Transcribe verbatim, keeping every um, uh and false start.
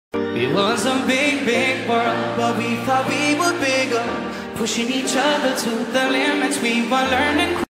It was a big, big world, but we thought we were bigger, pushing each other to the limits. We were learning.